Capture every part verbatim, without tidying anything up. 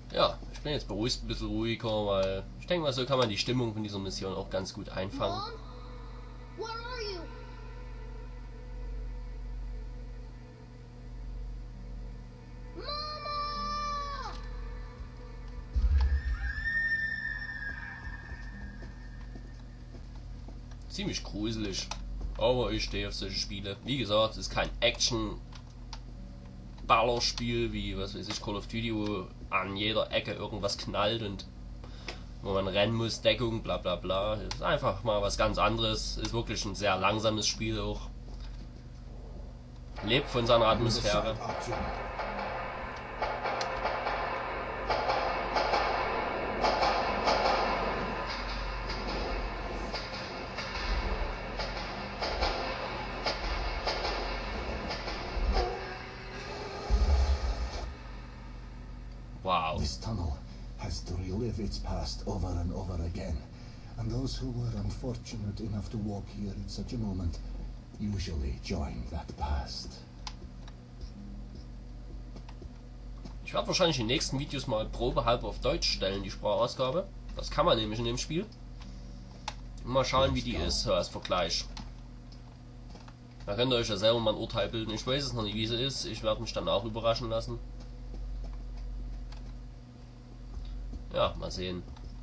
Ja, ich bin jetzt beruhigt, ein bisschen ruhiger, weil ich denke mal, so kann man die Stimmung von dieser Mission auch ganz gut einfangen. Mom? Where are you? Mama! Ziemlich gruselig, aber ich stehe auf solche Spiele. Wie gesagt, es ist kein Action-Ballerspiel wie, was weiß ich, Call of Duty, wo an jeder Ecke irgendwas knallt und wo man rennen muss, Deckung, bla bla bla. Es ist einfach mal was ganz anderes. Ist wirklich ein sehr langsames Spiel auch. Lebt von seiner Atmosphäre. Wow. This tunnel has to relive its past over and over again, and those who were unfortunate enough to walk here at such a moment usually join that past. Ich werde wahrscheinlich in den nächsten Videos mal probehalb auf Deutsch stellen, die Sprachausgabe. Das kann man nämlich in dem Spiel. Und mal schauen, wie die ist, so als Vergleich. Da könnt ihr euch ja selber mal ein Urteil bilden. Ich weiß es noch nicht, wie sie ist. Ich werde mich dann auch überraschen lassen. Ja, mal sehen.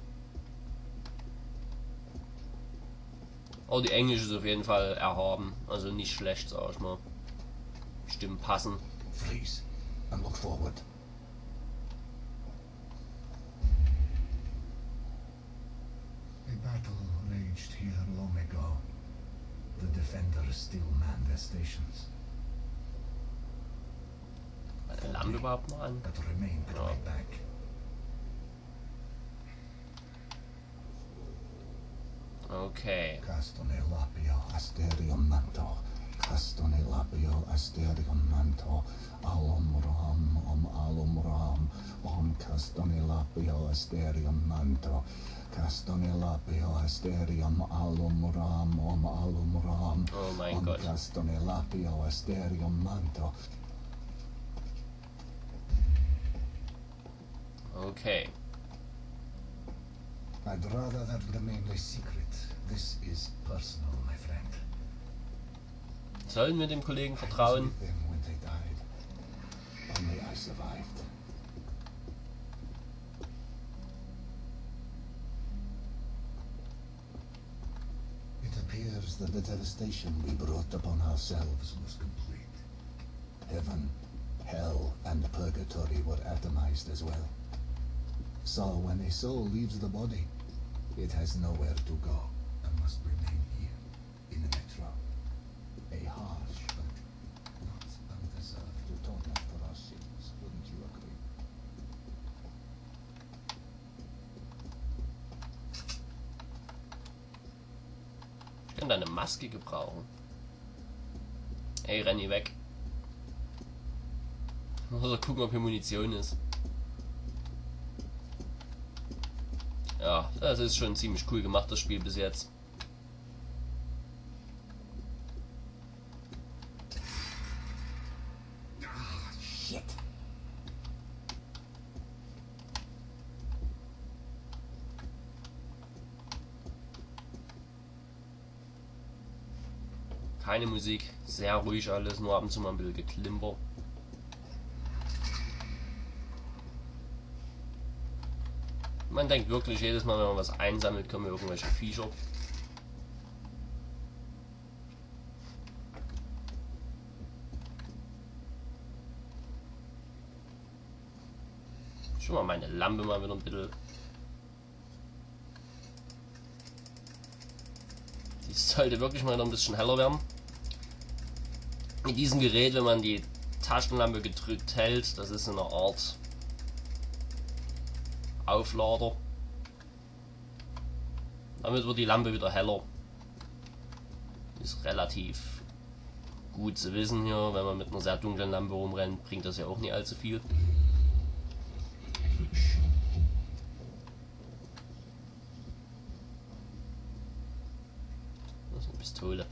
Aber die englische ist auf jeden Fall erhaben. Also nicht schlecht, sag ich mal. Stimmen passen. Freeze and look forward. A battle raged here long ago. The defenders still man their stations. Meine Lampe überhaupt mal an. But remain coming Ja. back. Okay. Castone lapio asterium manto. Castone lapio asterium manto. Alum ram om alum ram. Om castone lapio asterium manto. Castone lapio asterium alum ram om alum ram. Oh mein Om Gott. castone lapio asterium manto. Okay. I'd rather that remain a secret. This is personal, my friend. Sollen wir dem Kollegen I was vertrauen? with them when they died. Only I survived. It appears that the devastation we brought upon ourselves was complete. Heaven, hell, and purgatory were atomized as well. So when a soul leaves the body, it has nowhere to go and must remain here in the metro. A harsh but not undeserved atonement for our sins, wouldn't you agree? Ich kann deine Maske gebrauchen. Ey, renn hier weg. Muss er gucken, ob hier Munition ist. Ja, das ist schon ziemlich cool gemacht, das Spiel bis jetzt. Shit! Keine Musik, sehr ruhig alles, nur ab und zu mal ein bisschen Geklimper. Man denkt wirklich jedes Mal, wenn man was einsammelt, kommen irgendwelche Viecher. Schon mal meine Lampe mal wieder ein bisschen. Die sollte wirklich mal noch ein bisschen heller werden. Mit diesem Gerät, wenn man die Taschenlampe gedrückt hält, das ist eine Art Auflader. Damit wird die Lampe wieder heller. Ist relativ gut zu wissen hier, wenn man mit einer sehr dunklen Lampe rumrennt, bringt das ja auch nicht allzu viel. Das ist eine Pistole.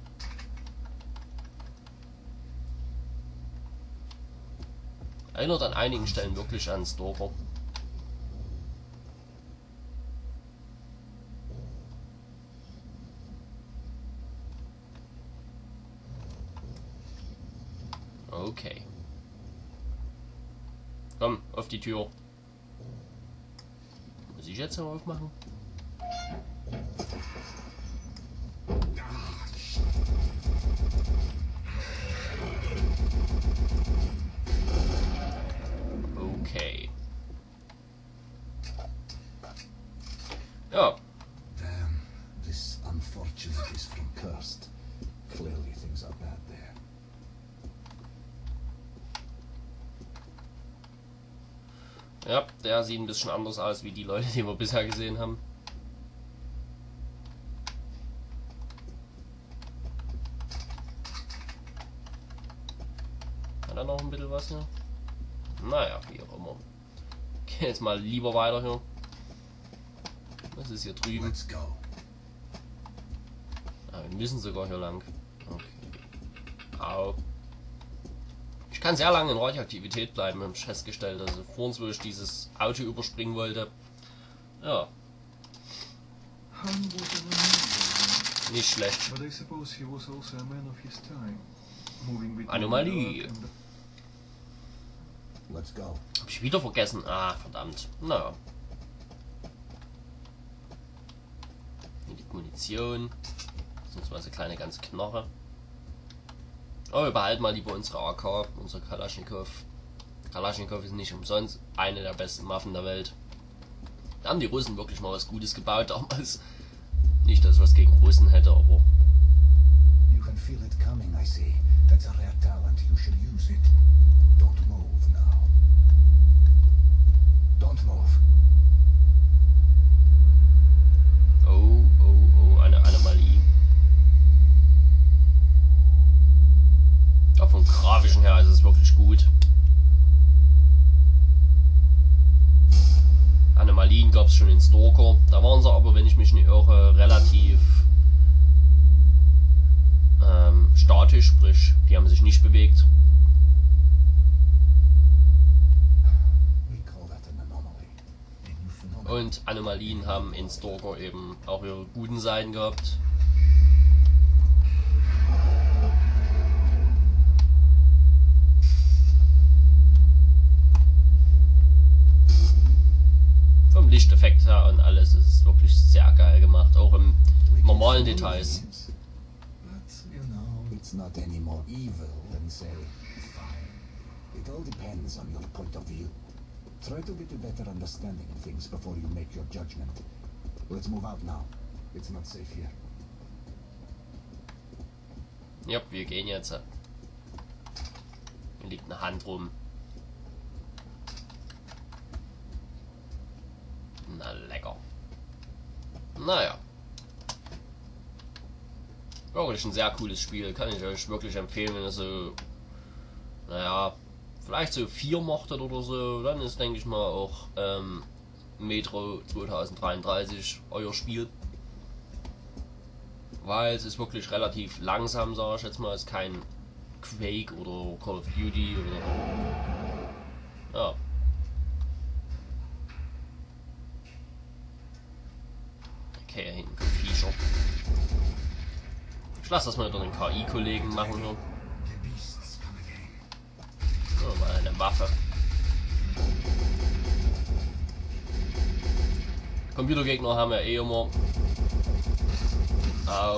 Erinnert an einigen Stellen wirklich an Stalker. auf die Tür. Muss ich jetzt noch aufmachen? Okay. Ja. Damn, this unfortunate is from Cursed. Clearly things are bad there. Ja, der sieht ein bisschen anders aus wie die Leute, die wir bisher gesehen haben. Hat er noch ein bisschen was hier? Naja, wie auch immer. Gehen jetzt mal lieber weiter hier. Was ist hier drüben? Let's go. Ah, wir müssen sogar hier lang. Okay. Au. Ich kann sehr lange in Radioaktivität bleiben, habe ich festgestellt. Also vorhin, wo ich dieses Auto überspringen wollte. Ja. Nicht schlecht. Anomalie. Let's go. Hab ich wieder vergessen. Ah, verdammt. Naja. Hier liegt Munition. Beziehungsweise kleine ganze Knoche. Aber wir behalten mal lieber unsere A K, unsere Kalaschnikow. Kalaschnikow ist nicht umsonst eine der besten Waffen der Welt. Da haben die Russen wirklich mal was Gutes gebaut damals. Nicht, dass ich was gegen Russen hätte, aber... You can feel it coming, I see. That's a rare talent. You should use it. Don't move now. Don't move. Oh, oh, oh, eine Anomalie. Auch vom Grafischen her ist es wirklich gut. Anomalien gab es schon in Stalker. Da waren sie aber, wenn ich mich nicht irre, relativ ähm, statisch, sprich, die haben sich nicht bewegt. Und Anomalien haben in Stalker eben auch ihre guten Seiten gehabt. Vom Lichteffekt her und alles ist es wirklich sehr geil gemacht, auch im normalen Details. But, you know, it's not any more evil than, say, fire. It all depends on your point of view. Try to get a better understanding of things before you make your judgment. Let's move out now. It's not safe here. Ja, wir gehen jetzt. Hier liegt eine Hand rum. Na lecker. Naja. Wirklich ein sehr cooles Spiel. Kann ich euch wirklich empfehlen, wenn ihr so, naja, vielleicht so vier mochtet oder so, dann ist, denke ich mal, auch ähm, Metro zwanzig dreiunddreißig euer Spiel. Weil es ist wirklich relativ langsam, sage ich jetzt mal. Es ist kein Quake oder Call of Duty oder... Ja. Okay, hier hinten kommt Viecher. Ich lasse das mal unter den K I-Kollegen machen hier. Oh, mal eine Waffe. Computergegner haben ja eh immer. Au.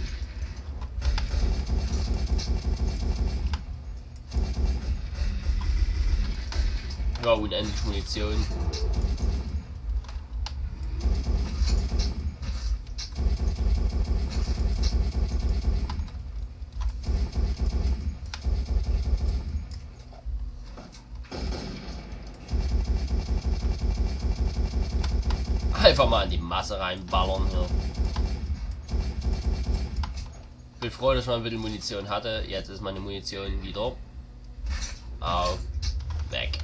Ja, unendlich Munition. Einfach mal in die Masse reinballern hier. Ich bin froh, dass ich mal ein bisschen Munition hatte. Jetzt ist meine Munition wieder. Au. Weg.